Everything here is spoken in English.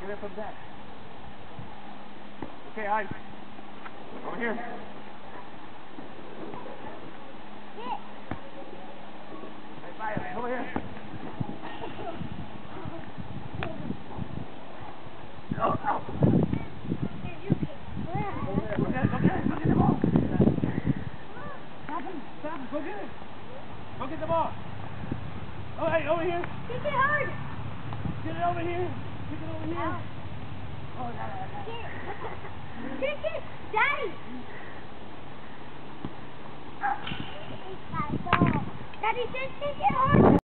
Get it from that. Okay, Ice. Over here. Get. Hey, Fire, over here. Oh, oh. Go get the ball. Stop him, go get it. Go get the ball. Oh, hey, over here. Kick it hard. Get it over here. Kick it over here. Oh, Kick it, Daddy. Daddy says kick it hard.